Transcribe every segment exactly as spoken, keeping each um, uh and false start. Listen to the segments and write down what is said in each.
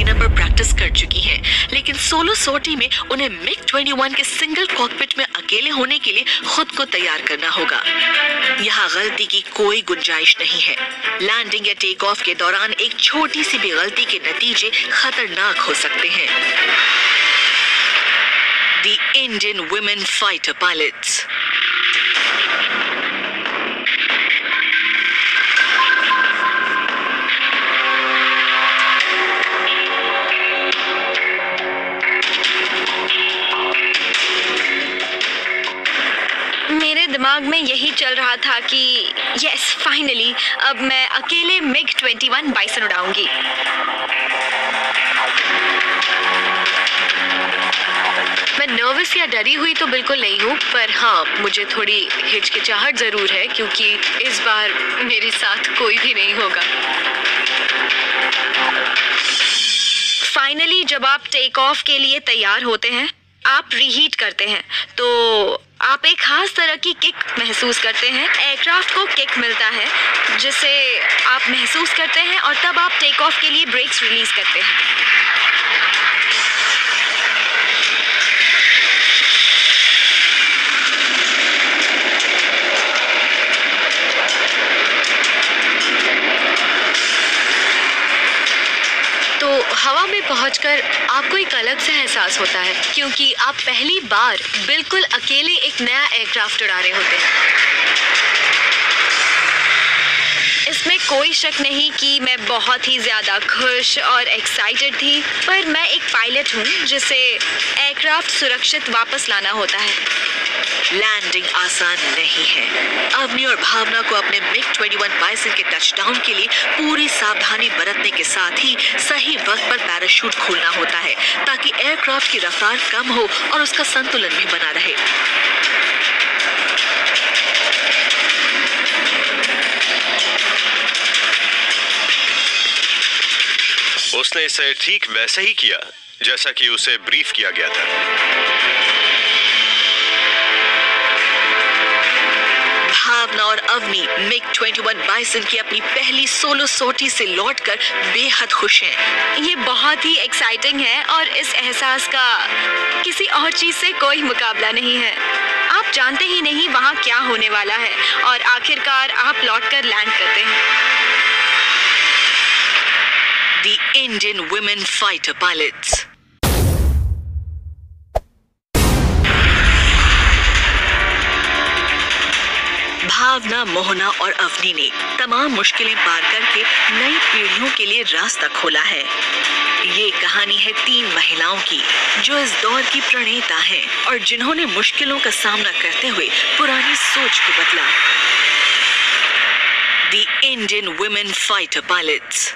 Arena पर practice कर चुकी हैं, लेकिन सोलो सॉर्टी में उन्हें मिग इक्कीस के सिंगल कॉकपिट में अकेले होने के लिए खुद को तैयार करना होगा। यहाँ गलती की कोई गुंजाइश नहीं है। लैंडिंग या टेक ऑफ के दौरान एक छोटी सी भी गलती के नतीजे खतरनाक हो सकते हैं। The Indian women fighter pilots. मेरे दिमाग में यही चल रहा था कि यस फाइनली अब मैं अकेले मिग इक्कीस बाइसन उड़ाऊंगी। मैं नर्वस या डरी हुई तो बिल्कुल नहीं हूँ, पर हाँ मुझे थोड़ी हिचकिचाहट जरूर है क्योंकि इस बार मेरे साथ कोई भी नहीं होगा। फाइनली जब आप टेक ऑफ के लिए तैयार होते हैं, आप रीहीट करते हैं, तो आप एक खास तरह की किक महसूस करते हैं। एयरक्राफ्ट को किक मिलता है जिसे आप महसूस करते हैं और तब आप टेक ऑफ के लिए ब्रेक्स रिलीज करते हैं। तो हवा में पहुंचकर आपको एक अलग सा एहसास होता है क्योंकि आप पहली बार बिल्कुल अकेले एक नया एयरक्राफ्ट उड़ा रहे होते हैं। इसमें कोई शक नहीं कि मैं बहुत ही ज़्यादा खुश और एक्साइटेड थी, पर मैं एक पायलट हूँ जिसे एयरक्राफ्ट सुरक्षित वापस लाना होता है। लैंडिंग आसान नहीं है। अवनी और भावना को अपने मिग इक्कीस बाइसन के टचडाउन के लिए पूरी सावधानी बरतने के साथ ही सही वक्त पर पैराशूट खोलना होता है ताकि एयरक्राफ्ट की रफ्तार कम हो और उसका संतुलन भी बना रहे। उसने इसे ठीक वैसे ही किया जैसा कि उसे ब्रीफ किया गया था। भावना और अवनी मिग इक्कीस बाइसन की अपनी पहली सोलो सॉर्टी से लौटकर बेहद खुश हैं। ये बहुत ही एक्साइटिंग है और इस एहसास का किसी और चीज से कोई मुकाबला नहीं है। आप जानते ही नहीं वहाँ क्या होने वाला है और आखिरकार आप लौटकर लैंड करते हैं। The Indian women fighter pilots. भावना, मोहना और अवनी ने तमाम मुश्किलें पार करके नई पीढ़ियों के लिए रास्ता खोला है। ये कहानी है तीन महिलाओं की जो इस दौर की प्रणेता हैं और जिन्होंने मुश्किलों का सामना करते हुए पुरानी सोच को बदला। The Indian women fighter pilots.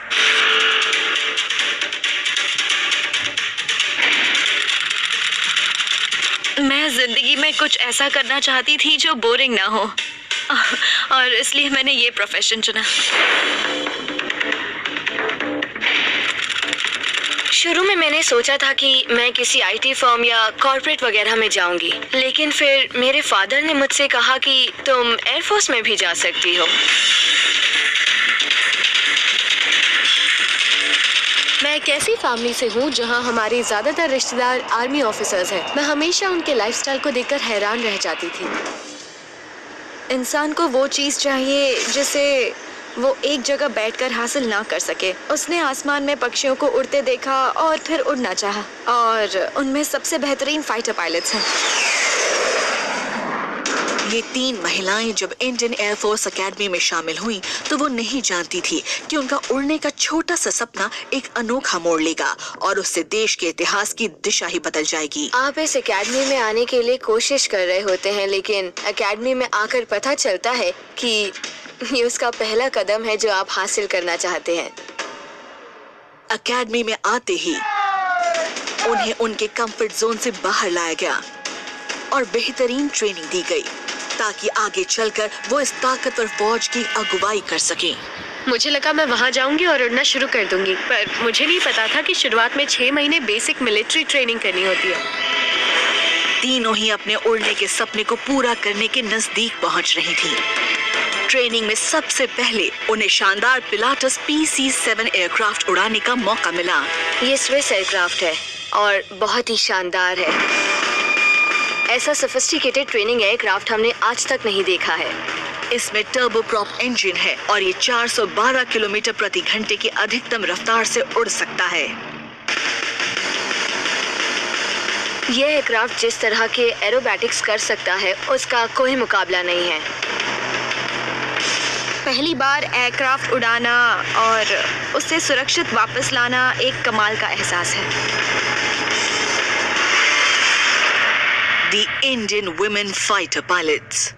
मैं जिंदगी में कुछ ऐसा करना चाहती थी जो बोरिंग ना हो और इसलिए मैंने ये प्रोफेशन चुना। शुरू में मैंने सोचा था कि मैं किसी आईटी फर्म या कॉर्पोरेट वगैरह में जाऊंगी, लेकिन फिर मेरे फादर ने मुझसे कहा कि तुम एयरफोर्स में भी जा सकती हो। मैं एक ऐसी फैमिली से हूँ जहाँ हमारे ज्यादातर रिश्तेदार आर्मी ऑफिसर्स हैं। मैं हमेशा उनके लाइफस्टाइल को देखकर हैरान रह जाती थी। इंसान को वो चीज़ चाहिए जिसे वो एक जगह बैठकर हासिल ना कर सके। उसने आसमान में पक्षियों को उड़ते देखा और फिर उड़ना चाहा, और उनमें सबसे बेहतरीन फाइटर पायलट्स हैं। ये तीन महिलाएं जब इंडियन एयरफोर्स एकेडमी में शामिल हुईं, तो वो नहीं जानती थी कि उनका उड़ने का छोटा सा सपना एक अनोखा मोड़ लेगा और उससे देश के इतिहास की दिशा ही बदल जाएगी। आप इस एकेडमी में आने के लिए कोशिश कर रहे होते हैं, लेकिन एकेडमी में आकर पता चलता है कि ये उसका पहला कदम है जो आप हासिल करना चाहते हैं। एकेडमी में आते ही उन्हें उनके कंफर्ट जोन से बाहर लाया गया और बेहतरीन ट्रेनिंग दी गई ताकि आगे चलकर वो इस ताकतवर फौज की अगुवाई कर सकें। मुझे लगा मैं वहाँ जाऊंगी और उड़ना शुरू कर दूंगी, पर मुझे नहीं पता था कि शुरुआत में छह महीने बेसिक मिलिट्री ट्रेनिंग करनी होती है। तीनों ही अपने उड़ने के सपने को पूरा करने के नजदीक पहुंच रही थी। ट्रेनिंग में सबसे पहले उन्हें शानदार Pilatus P C seven aircraft उड़ाने का मौका मिला। ये स्विस एयरक्राफ्ट है और बहुत ही शानदार है। ऐसा सोफिस्टिकेटेड ट्रेनिंग एयरक्राफ्ट हमने आज तक नहीं देखा है। इसमें टर्बो प्रॉप इंजन है और ये चार सौ बारह किलोमीटर प्रति घंटे की अधिकतम रफ्तार से उड़ सकता है। यह एयरक्राफ्ट जिस तरह के एरोबैटिक्स कर सकता है उसका कोई मुकाबला नहीं है। पहली बार एयरक्राफ्ट उड़ाना और उससे सुरक्षित वापस लाना एक कमाल का एहसास है। The Indian women fighter pilots